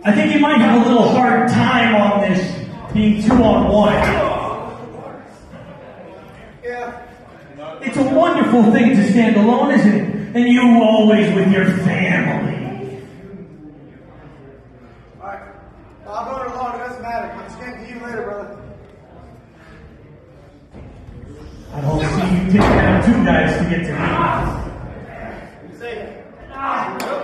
I think you might have a little hard time on this being 2-on-1. Yeah. It's a wonderful thing to stand alone, isn't it? And you always with your family. Alright. I'll go it alone, it doesn't matter. I'm just getting to you later, brother. I don't see you take down 2 guys to get to me. Say it.